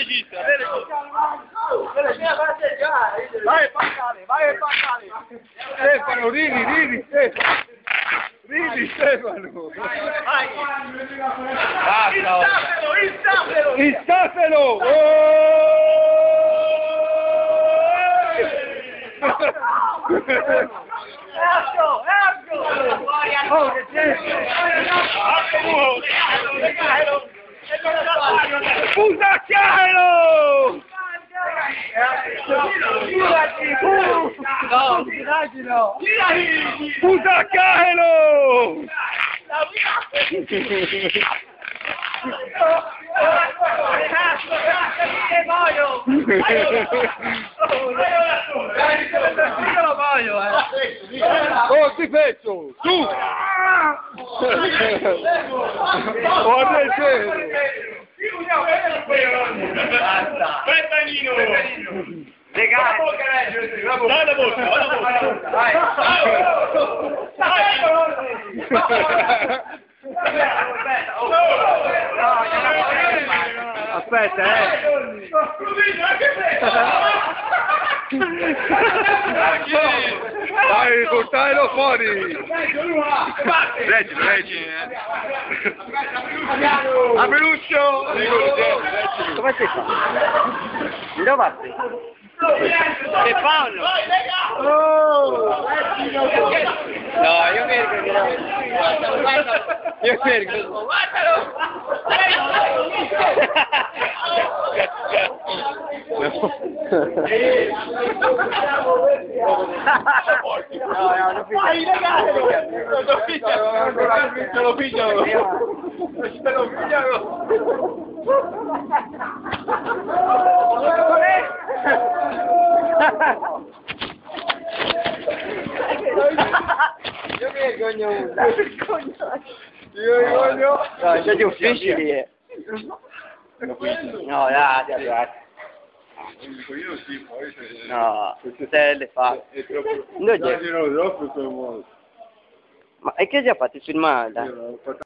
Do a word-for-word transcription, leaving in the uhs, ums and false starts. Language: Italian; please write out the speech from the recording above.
regista, vedi? Vai, passale, vai, passale. Stefano, ridi, ridi, Stefano. Ridi, Stefano. Vai. Basta. Instafelo, instafelo. Instafelo. Ecco, ecco! Oh, che c'è? Pusacchiaro! Girati! No, girati no! Pusacchiaro! Che voglio! Io lo voglio, eh! Oh, ti faccio! Tu! Guarda il cielo! Basta! Pettanino! Legale! Dai la bocca, dai la bocca! Aspetta, eh! Dai, portatelo fuori! Reggilo, reggilo! Abeluccio! Come si fa? Dove vai? Che Paolo! Oh! No, io merito che io merito. Guardalo! No, no, non fai legale! Lo pigliano! Lo pigliano! Lo pigliano! Io mi vergogno Io vergogno! No, c'è di uffici lì. No, dai, dai, dai. No, se le fa. È troppo... Noi troppo Ma e che ci ha fatto filmare?